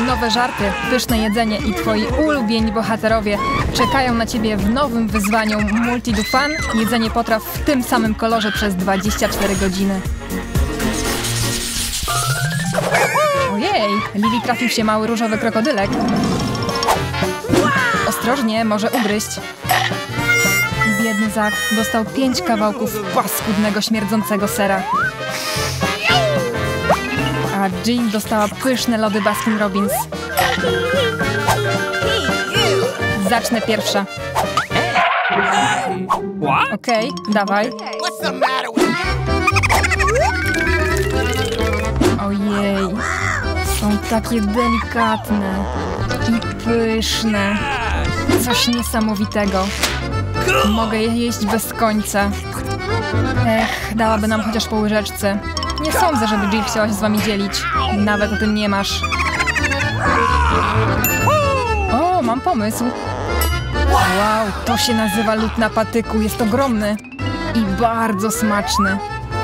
Nowe żarty, pyszne jedzenie i twoi ulubieni bohaterowie czekają na ciebie w nowym wyzwaniu Multi Do Fun. Jedzenie potraw w tym samym kolorze przez 24 godziny. Ojej, Lili trafił się mały różowy krokodylek. Ostrożnie, może ugryźć. Biedny Zak dostał 5 kawałków paskudnego, śmierdzącego sera. A Jill dostała pyszne lody Baskin Robbins. Zacznę pierwsza. Okej, dawaj. Ojej, są takie delikatne i pyszne. Coś niesamowitego. Mogę je jeść bez końca. Dałaby nam chociaż po łyżeczce. Nie sądzę, żeby Jill chciała się z wami dzielić. Nawet o tym nie masz. O, mam pomysł. Wow, to się nazywa lód na patyku. Jest ogromny i bardzo smaczny.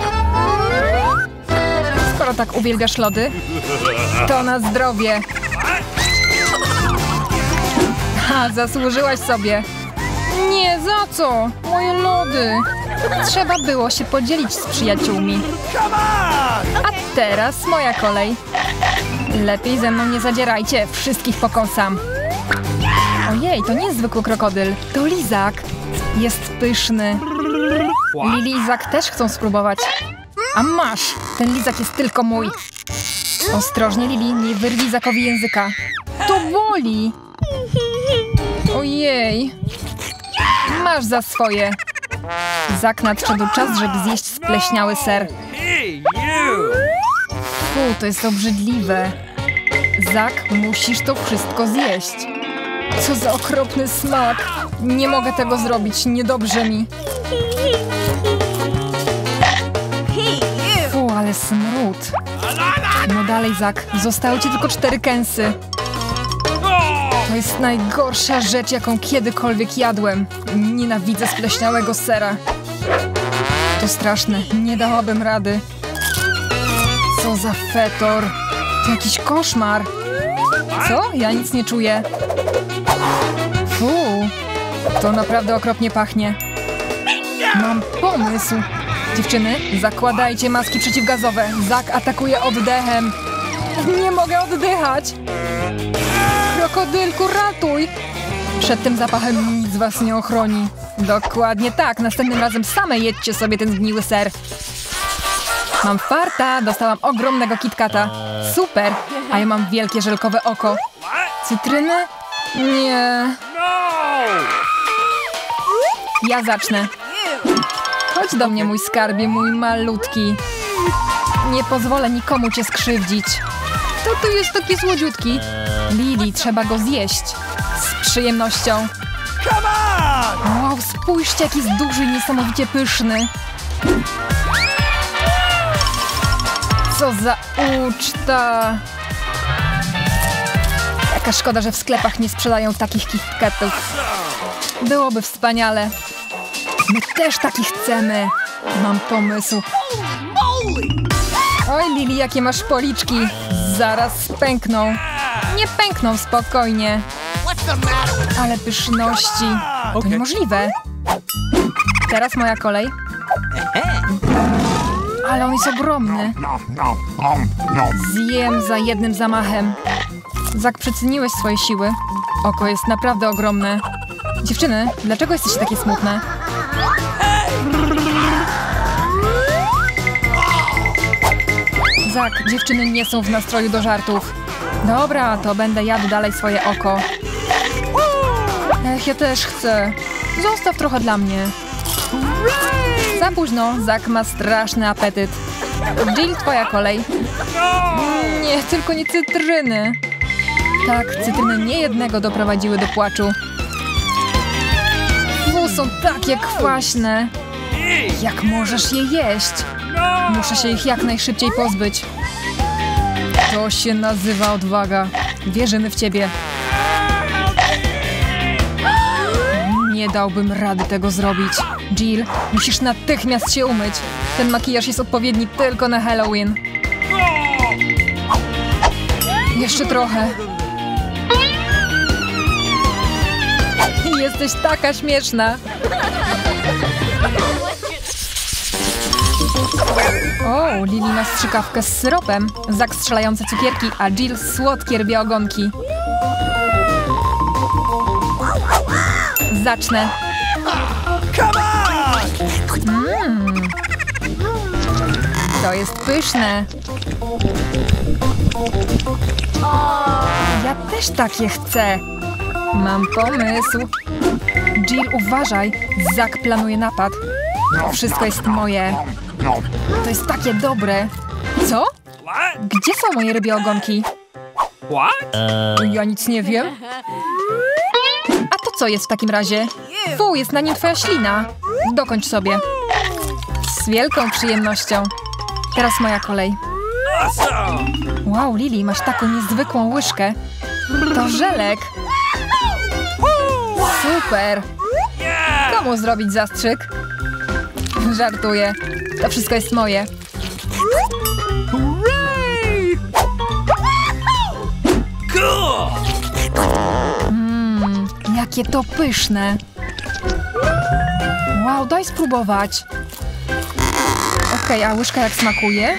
Skoro tak uwielbiasz lody, to na zdrowie. Ha, zasłużyłaś sobie. Nie, za co? Moje lody. Trzeba było się podzielić z przyjaciółmi. A teraz moja kolej. Lepiej ze mną nie zadzierajcie. Wszystkich pokąsam. Ojej, to nie jest zwykły krokodyl. To lizak. Jest pyszny. Lili i Zak też chcą spróbować. A masz. Ten lizak jest tylko mój. Ostrożnie, Lili, nie wyrwij Zakowi języka. To boli. Ojej. Masz za swoje. Zak, nadszedł czas, żeby zjeść spleśniały ser. Fu, to jest obrzydliwe. Zak, musisz to wszystko zjeść. Co za okropny smak. Nie mogę tego zrobić, niedobrze mi. Fu, ale smród. No dalej, Zak, zostały ci tylko 4 kęsy. To jest najgorsza rzecz, jaką kiedykolwiek jadłem. Nienawidzę spleśniałego sera. To straszne, nie dałabym rady. Co za fetor. To jakiś koszmar. Co? Ja nic nie czuję. Fu, to naprawdę okropnie pachnie. Mam pomysł. Dziewczyny, zakładajcie maski przeciwgazowe. Zak atakuje oddechem. Nie mogę oddychać. Krokodylku, ratuj! Przed tym zapachem nic was nie ochroni. Dokładnie tak. Następnym razem same jedźcie sobie ten zgniły ser. Mam farta. Dostałam ogromnego KitKata. Super. A ja mam wielkie żelkowe oko. Cytryny? Nie. Ja zacznę. Chodź do mnie, mój skarbie, mój malutki. Nie pozwolę nikomu cię skrzywdzić. Kto tu jest taki słodziutki? Lili, trzeba go zjeść. Z przyjemnością. Wow, spójrzcie, jaki jest duży i niesamowicie pyszny. Co za uczta. Jaka szkoda, że w sklepach nie sprzedają takich KitKatów. Byłoby wspaniale. My też takich chcemy. Mam pomysł. Oj, Lili, jakie masz policzki. Zaraz pękną. Nie pękną, spokojnie. Ale pyszności. To niemożliwe. Teraz moja kolej. Ale on jest ogromny. Zjem za jednym zamachem. Zak, przeceniłeś swoje siły. Oko jest naprawdę ogromne. Dziewczyny, dlaczego jesteście takie smutne? Zak, dziewczyny nie są w nastroju do żartów. Dobra, to będę jadł dalej swoje oko. Ja też chcę. Zostaw trochę dla mnie. Za późno, Zak ma straszny apetyt. Jill, twoja kolej. Nie, tylko nie cytryny. Tak, cytryny niejednego doprowadziły do płaczu. Są takie kwaśne. Jak możesz je jeść? Muszę się ich jak najszybciej pozbyć. To się nazywa odwaga. Wierzymy w ciebie. Nie dałbym rady tego zrobić. Jill, musisz natychmiast się umyć. Ten makijaż jest odpowiedni tylko na Halloween. Jeszcze trochę. jesteś taka śmieszna. O, Lili ma strzykawkę z syropem. Zak strzelające cukierki, a Jill słodkie rybie ogonki. Zacznę. To jest pyszne. Ja też takie chcę. Mam pomysł. Jill, uważaj. Zak planuje napad. Wszystko jest moje. To jest takie dobre. Co? Gdzie są moje rybie ogonki? Ja nic nie wiem. A to co jest w takim razie? Fu, jest na nim twoja ślina. Dokończ sobie. Z wielką przyjemnością. Teraz moja kolej. Wow, Lili, masz taką niezwykłą łyżkę. To żelek. Super. Komu zrobić zastrzyk? Żartuję. To wszystko jest moje. Jakie to pyszne. Wow, daj spróbować. Okej, a łyżka jak smakuje?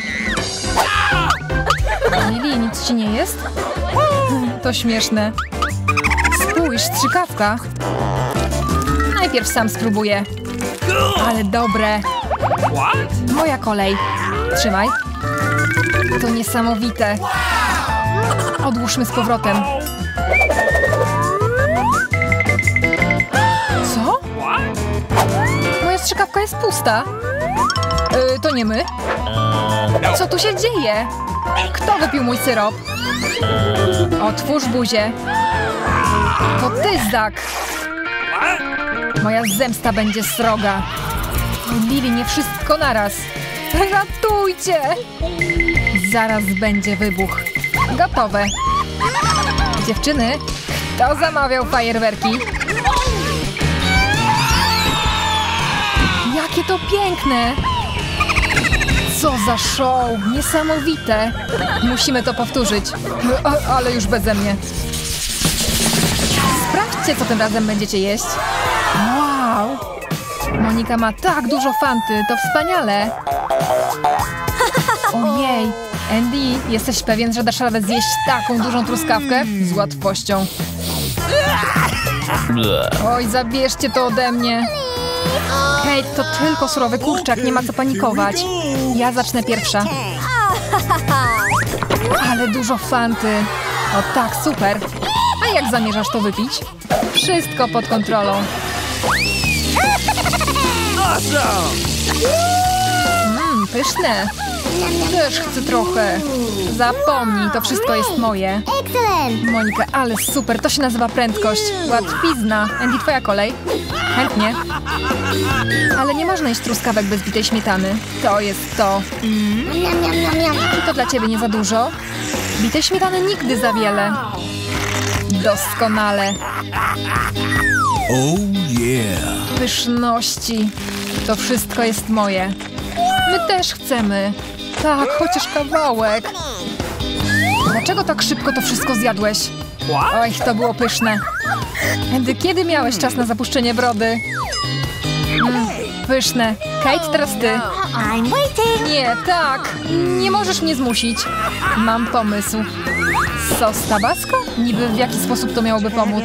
Lili, nic ci nie jest? To śmieszne. Spójrz, strzykawka. Najpierw sam spróbuję. Ale dobre. Moja kolej. Trzymaj. To niesamowite. Odłóżmy z powrotem. Co? Moja strzykawka jest pusta. To nie my. Co tu się dzieje? Kto wypił mój syrop? Otwórz buzię. To ty, Zak. Moja zemsta będzie sroga. Lili, nie wszystko naraz. Ratujcie! Zaraz będzie wybuch. Gotowe. Dziewczyny, kto zamawiał fajerwerki? Jakie to piękne! Co za show! Niesamowite! Musimy to powtórzyć. Ale już beze mnie. Sprawdźcie, co tym razem będziecie jeść. Wow! Monika ma tak dużo fanty, to wspaniale! Ojej! Andy, jesteś pewien, że dasz radę zjeść taką dużą truskawkę? Z łatwością. Oj, zabierzcie to ode mnie. Kate, to tylko surowy kurczak, nie ma co panikować. Ja zacznę pierwsza. Ale dużo fanty. O tak, super. A jak zamierzasz to wypić? Wszystko pod kontrolą. Pyszne. Też chcę trochę. Zapomnij, to wszystko jest moje. Monika, ale super, to się nazywa prędkość. Łatwizna. Andy, twoja kolej. Chętnie. Ale nie można jeść truskawek bez bitej śmietany. To jest to. Czy to dla ciebie nie za dużo? Bitej śmietany nigdy za wiele. Doskonale. Oh yeah. Pyszności. To wszystko jest moje. My też chcemy. Tak, chociaż kawałek. Dlaczego tak szybko to wszystko zjadłeś? Oj, to było pyszne. Andy, kiedy miałeś czas na zapuszczenie brody? Pyszne. Kate, teraz ty. Nie, tak. Nie możesz mnie zmusić. Mam pomysł. Sos tabasco? Niby w jaki sposób to miałoby pomóc?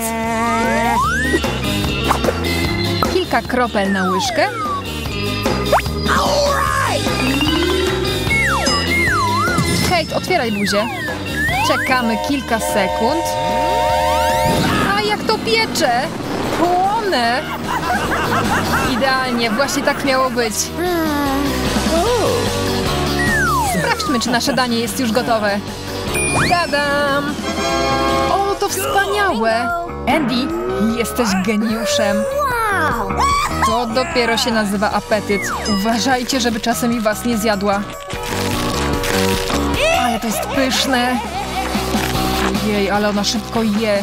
Kilka kropel na łyżkę. Kate, otwieraj buzię. Czekamy kilka sekund. A jak to piecze! Płonę! Idealnie, właśnie tak miało być. Sprawdźmy, czy nasze danie jest już gotowe. Tadam! O, to wspaniałe! Andy, jesteś geniuszem. To dopiero się nazywa apetyt. Uważajcie, żeby czasem i was nie zjadła. Ale to jest pyszne. Jej, ale ona szybko je.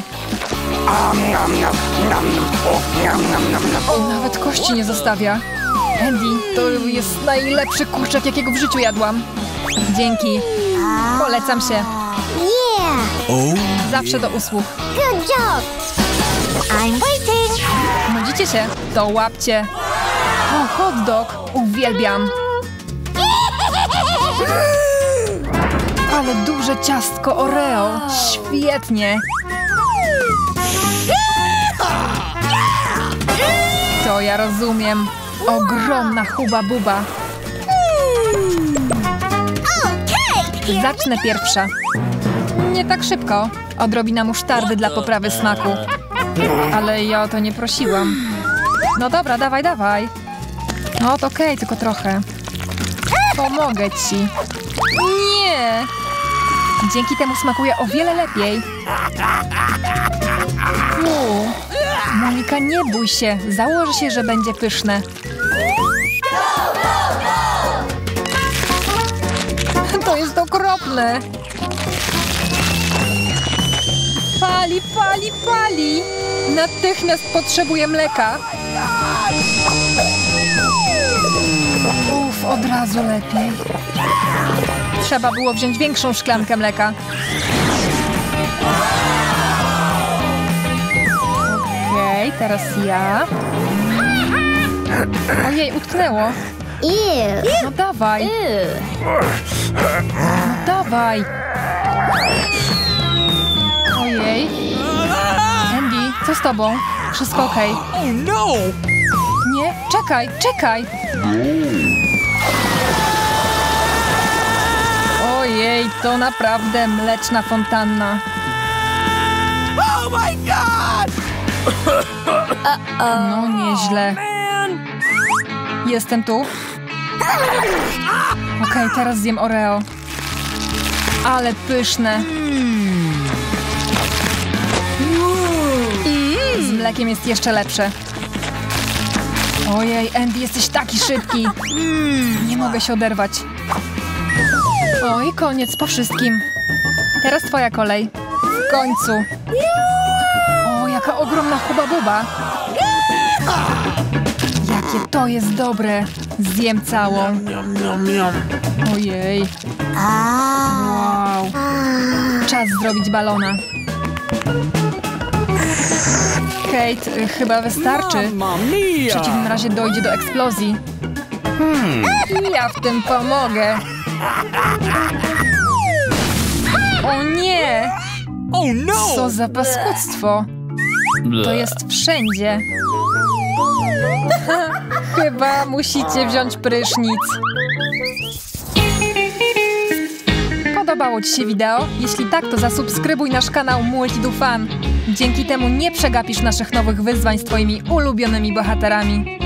Nawet kości nie zostawia. Andy, to jest najlepszy kurczak, jakiego w życiu jadłam. Dzięki. Polecam się. Zawsze do usług. Good job. I'm waiting. Nudzicie się? To łapcie. O, hot dog. Uwielbiam. Ale duże ciastko Oreo. Świetnie. To ja rozumiem. Ogromna huba buba. Zacznę pierwsza. Nie tak szybko. Odrobina musztardy dla poprawy smaku. Ale ja o to nie prosiłam. No dobra, dawaj, dawaj. No to okej, tylko trochę. Pomogę ci. Nie! Dzięki temu smakuje o wiele lepiej. Monika, nie bój się. Założę się, że będzie pyszne. To jest okropne. Pali, pali, pali. Natychmiast potrzebuję mleka. Uf, od razu lepiej. Trzeba było wziąć większą szklankę mleka. Okej, teraz ja. Ojej, utknęło. No dawaj. No dawaj. Ojej. Andy, co z tobą? Wszystko okej? Oh no! Nie, czekaj, czekaj. Ojej, to naprawdę mleczna fontanna. Oh my god! No nieźle. Jestem tu. Okej, teraz zjem Oreo. Ale pyszne. Z mlekiem jest jeszcze lepsze. Ojej, Andy, jesteś taki szybki. Nie mogę się oderwać. Oj, koniec po wszystkim. Teraz twoja kolej. W końcu. O, jaka ogromna huba buba. Jakie to jest dobre. Zjem całą. Ojej. Wow. Czas zrobić balona. Kate, chyba wystarczy. W przeciwnym razie dojdzie do eksplozji. Ja w tym pomogę. O nie! Oh no! Co za paskudztwo. To jest wszędzie. Chyba musicie wziąć prysznic. Podobało ci się wideo? Jeśli tak, to zasubskrybuj nasz kanał Multi-Do Fun. Dzięki temu nie przegapisz naszych nowych wyzwań z twoimi ulubionymi bohaterami.